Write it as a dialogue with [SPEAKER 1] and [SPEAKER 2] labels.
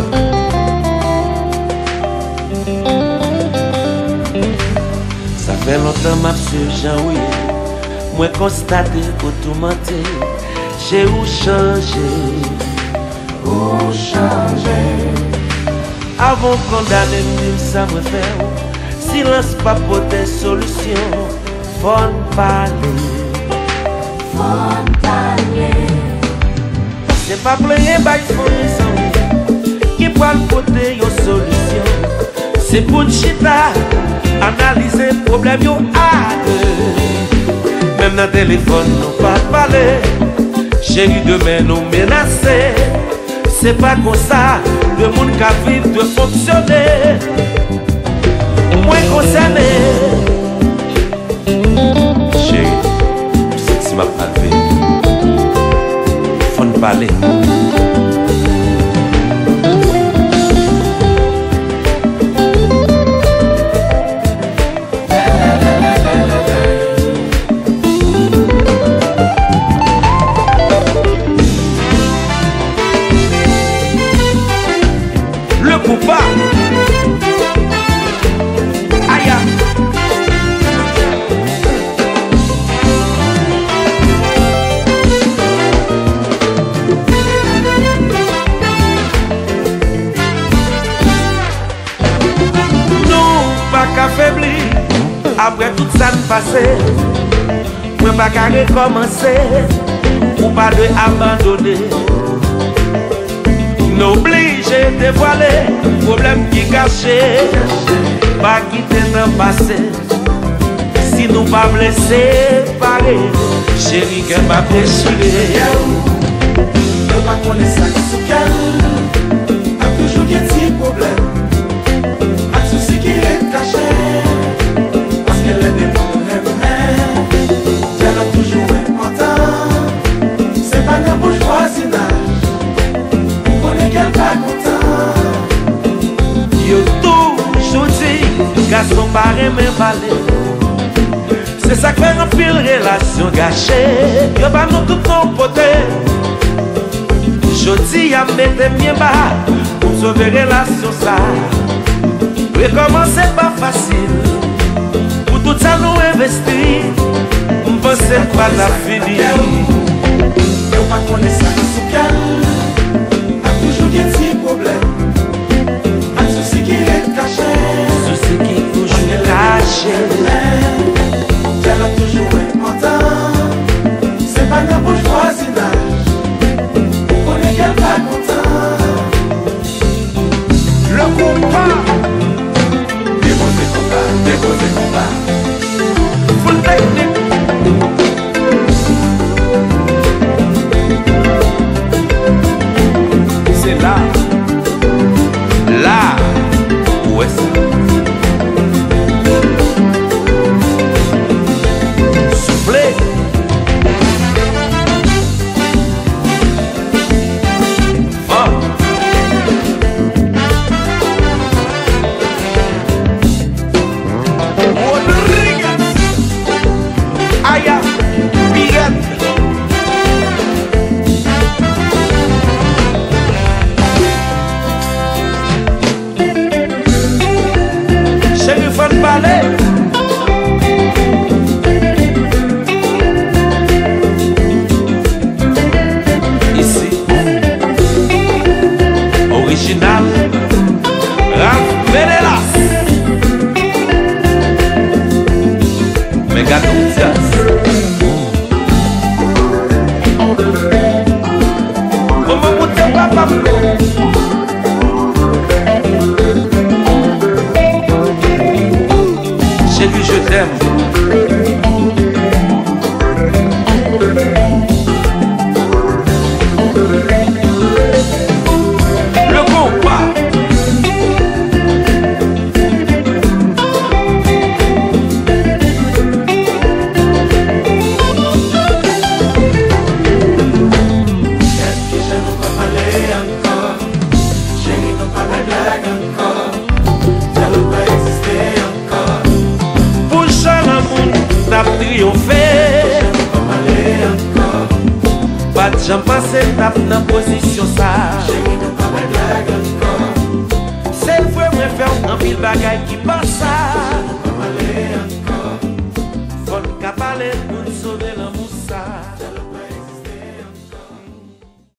[SPEAKER 1] Ça fait longtemps que je suis Jean, oui. Moi constaté pour tout mentir. J'ai où changé. Où changer. Avant condamner, ça me fait. Silence pas pour des solutions. Faut parler. C'est pas player, bah il faut nous qui peut porter une solution. C'est pour une chita, analyser le problème yo a deux. Même dans le téléphone, nous pas parler. Chérie, demain nous menacer. C'est pas comme ça, le monde qui vit de fonctionner. Moins concerné. Chérie, c'est ma palpée. Faut nous parler. Après tout ça nous passé, moi pas qu'à recommencer, ou pas de abandonner. Nous obligés de dévoiler, problème qui caché, pas quitter dans le passé. Si nous pas blessés, pareil, chérie, qu'elle m'a déchiré.
[SPEAKER 2] Je pas connaître ça qui se calme, a toujours des petits problèmes, a souci qui est caché.
[SPEAKER 1] Yo toujours dit, garçon barré mais balé. C'est ça qui fait un pile relation gâchée. Yo pas nous tout compoter. Jodi a mettre bien bas pour sauver relation ça. Recommencer pas facile. Pour tout ça nous investir. M'penser pas la fini.
[SPEAKER 2] Yo pas connaître ça qui se calme. A toujours des petits problèmes. Souci qui est caché,
[SPEAKER 1] souci qui est toujours caché.
[SPEAKER 2] Elle a toujours important. C'est pas un bourgeoisinage. On est qu'elle pas content. Le combat. Déposer combat, déposer combat.
[SPEAKER 1] Full technique. C'est là. Là. Où est-ce? Soufflez. Fort. Rodriguez. Aya. Biguette. Chérie, faut te parler. Ici, original, Ralph Menelas, Megadoutias. Comment vous te papa? Chérie, je t'aime. Le combat.
[SPEAKER 2] Est-ce que je ne peux pas parler encore? Chérie, non pas la blague encore. Ça ne peut pas exister encore.
[SPEAKER 1] Pour Chalamoun, t'as triomphé. Pas de gens passer, t'as dans position ça.
[SPEAKER 2] Chérie, non pas la blague encore.
[SPEAKER 1] pile bagaille qui passe ça.